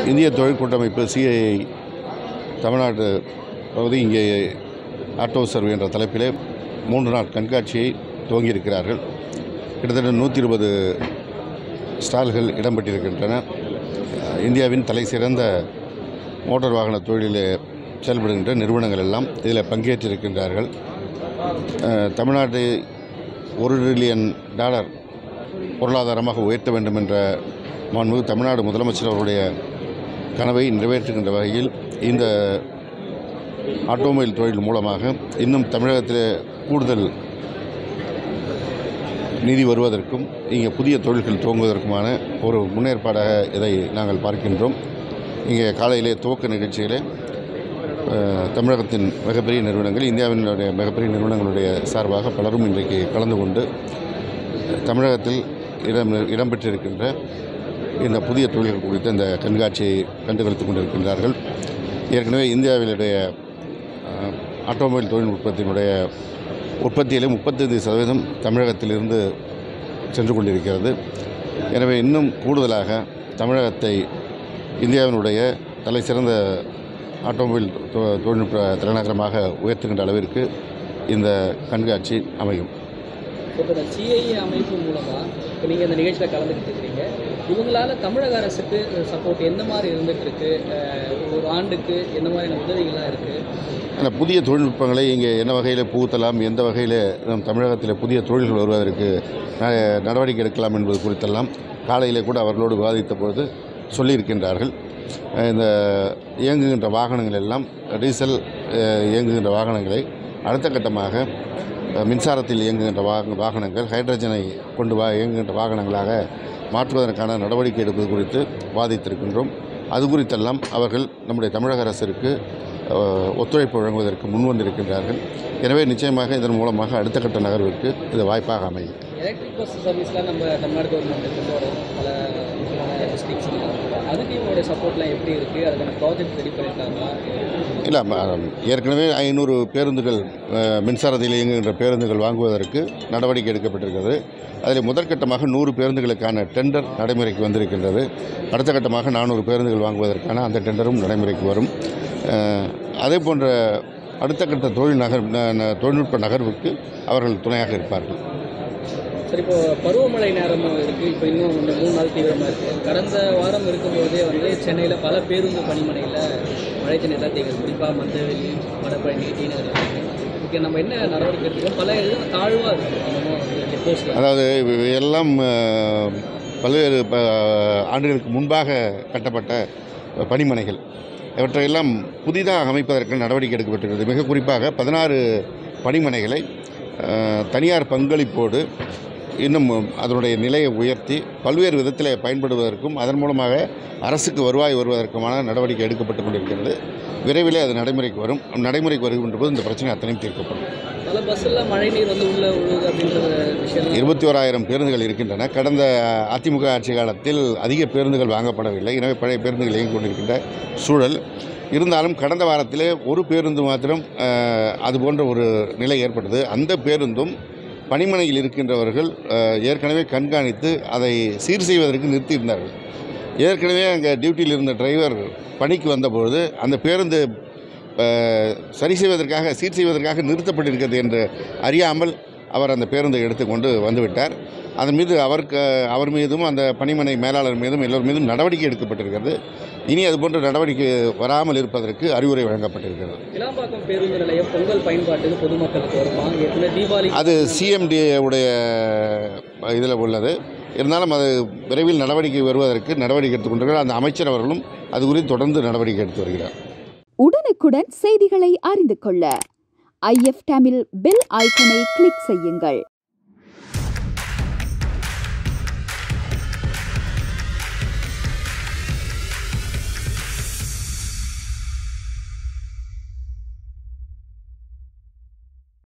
இந்திய தொழில் கூட்டமைப்பு சிஐஐ தமிழ்நாடு பகுதி இங்கே ஆட்டோ சர்வே என்ற தலைப்பிலே 3 நாள் கண்காட்சியை துவங்கியிருக்கிறார்கள். கிட்டத்தட்ட 120 ஸ்டால்கள் இடம்பெற்றிருக்கின்றன. இந்தியாவின் தலை சிறந்த மோட்டார் வாகன தொழிலில் செயல்படுகின்ற நிறுவனங்கள் எல்லாம் இதில் பங்கேற்றிருக்கின்றார்கள். தமிழ்நாட்டை $1 டிரில்லியன் பொருளாதாரமாக உயர்த்த வேண்டும் என்ற மாண்புமிகு தமிழ்நாடு முதலமைச்சர் அவருடைய கனவை நிறைவேற்றுகின்ற வகையில் இந்த ஆட்டோமொபைல் தொழில் மூலமாக இன்னும் தமிழகத்தில் கூடுதல் நிதி வருவதற்கும் இங்கே புதிய தொழில்கள் துவங்குவதற்குமான ஒரு முன்னேற்பாடாக இதை நாங்கள் பார்க்கின்றோம். இங்கே காலையிலே துவக்க நிகழ்ச்சியிலே தமிழகத்தின் மிகப்பெரிய நிறுவனங்கள், இந்தியாவினுடைய மிகப்பெரிய நிறுவனங்களுடைய சார்பாக பலரும் இன்றைக்கு கலந்து கொண்டு தமிழகத்தில் இடம்பெற்றிருக்கின்ற இந்த புதிய தொழில்கள் குறித்த இந்த கண்காட்சியை கண்டுகளித்துக் கொண்டிருக்கின்றார்கள். ஏற்கனவே இந்தியாவினுடைய ஆட்டோமொபைல் தொழில்நுட்பத்தினுடைய உற்பத்தியிலே 35% தமிழகத்திலிருந்து சென்று கொண்டிருக்கிறது. எனவே இன்னும் கூடுதலாக தமிழகத்தை இந்தியாவினுடைய தலை சிறந்த ஆட்டோமொபைல் தொழில்நுட்ப தலைநகரமாக உயர்த்துகின்ற அளவிற்கு இந்த கண்காட்சி அமையும். இப்போ இந்த சிஐஏ அமைப்பு மூலமாக இப்போ நீங்கள் இந்த நிகழ்ச்சியில் கலந்துக்கிட்டு இருக்கிறீங்க. இவங்களால் தமிழக அரசுக்கு சப்போர்ட் எந்த மாதிரி இருந்துகிட்ருக்கு? ஒரு ஆண்டுக்கு எந்த மாதிரியான உதவிகள்லாம் இருக்குது? அந்த புதிய தொழில்நுட்பங்களை இங்கே என்ன வகையில் புகுத்தலாம், எந்த வகையில் நம் தமிழகத்தில் புதிய தொழில்கள் வருவதற்கு நடவடிக்கை எடுக்கலாம் என்பது குறித்தெல்லாம் காலையிலே கூட அவர்களோடு விவாதித்த போது சொல்லியிருக்கின்றார்கள். இந்த இயங்குகின்ற வாகனங்கள் எல்லாம் டீசல் இயங்குகின்ற வாகனங்களை அடுத்த கட்டமாக மின்சாரத்தில் இயங்குகின்ற வாகனங்கள், ஹைட்ரஜனை கொண்டு இயங்குகின்ற வாகனங்களாக மாற்றுவதற்கான நடவடிக்கை எடுப்பது குறித்து வாதித்திருக்கின்றோம். அது குறித்தெல்லாம் அவர்கள் நம்முடைய தமிழக அரசிற்கு ஒத்துழைப்பு வழங்குவதற்கு முன்வந்திருக்கின்றார்கள். எனவே நிச்சயமாக இதன் மூலமாக அடுத்த கட்ட நகர்விற்கு இது வாய்ப்பாக அமையும். எலக்ட்ரிக் பஸ் சர்வீஸ்லாம் நம்ம தமிழ்நாடு கவர்மெண்ட் கொண்டு வரோம், பல டிஸ்ட்ரிக்ஸில். அதுக்கு இவங்களுடைய சப்போர்ட்லாம் எப்படி இருக்குது? அதுக்கான ப்ராஜெக்ட் ரெடி பண்ணியிருக்காங்களா? இல்லை, ஏற்கனவே 500 பேருந்துகள் மின்சாரத்தில் இயங்குகின்ற பேருந்துகள் வாங்குவதற்கு நடவடிக்கை எடுக்கப்பட்டிருக்கிறது. அதில் முதற்கட்டமாக 100 பேருந்துகளுக்கான டெண்டர் நடைமுறைக்கு வந்திருக்கின்றது. அடுத்த கட்டமாக 400 பேருந்துகள் வாங்குவதற்கான அந்த டெண்டரும் நடைமுறைக்கு வரும். அதே போன்ற அடுத்த கட்ட தொழில்நுட்ப நகர்வுக்கு அவர்கள் துணையாக இருப்பார்கள். சரி, இப்போ பருவமழை நேரமும் இருக்குது. இப்போ இன்னும் 3 நாள் தீவிரமாக இருக்குது. கடந்த வாரம் இருக்கும்போதே சென்னையில் பல பேருந்து பணிமனையில் மழை தண்ணீர் தேங்குது. குறிப்பாக மந்தவெளி, வடபழனி, டி நகர். இதுக்கு நம்ம என்ன நடவடிக்கை எடுத்துக்கோம்? பல தாழ்வாக இருக்குது. அதாவது எல்லாம் பல்வேறு ஆண்டுகளுக்கு முன்பாக கட்டப்பட்ட பணிமனைகள், இவற்றையெல்லாம் புதிதாக அமைப்பதற்கு நடவடிக்கை எடுக்கப்பட்டிருக்கிறது. மிக குறிப்பாக 16 பணிமனைகளை தனியார் பங்களிப்போடு இன்னும் அதனுடைய நிலையை உயர்த்தி பல்வேறு விதத்தில் பயன்படுவதற்கும் அதன் மூலமாக அரசுக்கு வருவாய் வருவதற்குமான நடவடிக்கை எடுக்கப்பட்டு கொண்டிருக்கிறது. விரைவில் அது நடைமுறைக்கு வரும். நடைமுறைக்கு வருகின்ற போது இந்த பிரச்சனை அத்தனையும் தீர்க்கப்படும். 21,000 பேருந்துகள் இருக்கின்றன. கடந்த அதிமுக ஆட்சி காலத்தில் அதிக பேருந்துகள் வாங்கப்படவில்லை. எனவே பழைய பேருந்துகள் இயங்கிக் கொண்டிருக்கின்ற சூழல் இருந்தாலும் கடந்த வாரத்திலே ஒரு பேருந்து மாத்திரம் அதுபோன்ற ஒரு நிலை ஏற்பட்டது. அந்த பேருந்தும் பணிமனையில் இருக்கின்றவர்கள் ஏற்கனவே கண்காணித்து அதை சீர் செய்வதற்கு நிறுத்தியிருந்தார்கள். ஏற்கனவே அங்கே டியூட்டியில் இருந்த டிரைவர் பணிக்கு வந்தபொழுது அந்த பேருந்து சீர் செய்வதற்காக நிறுத்தப்பட்டிருக்கிறது என்று அறியாமல் அவர் அந்த பேருந்தை எடுத்துக்கொண்டு வந்துவிட்டார். அதன் மீது அவர் மீதும் அந்த பணிமனை மேலாளர் மீதும் எல்லோர் மீதும் நடவடிக்கை எடுக்கப்பட்டிருக்கிறது. இனி அதுபோன்ற நடவடிக்கை வராமல் இருப்பதற்கு அறிவுரை வழங்கப்பட்டிருக்கிறது. பேருந்து நிலையம் பொங்கல் பயன்பாட்டுக்கு பொதுமக்களுக்கு வருமா? அது சிஎம்டி உடைய இதில் உள்ளது. இருந்தாலும் அது விரைவில் நடவடிக்கை வருவதற்கு நடவடிக்கை எடுத்துக்கொண்டிருக்கிறார். அந்த அமைச்சர் அவர்களும் அது குறித்து தொடர்ந்து நடவடிக்கை எடுத்து வருகிறார். உடனுக்குடன் செய்திகளை அறிந்து கொள்ள IF தமிழ் பெல் ஐக்கனை கிளிக் செய்யுங்கள்.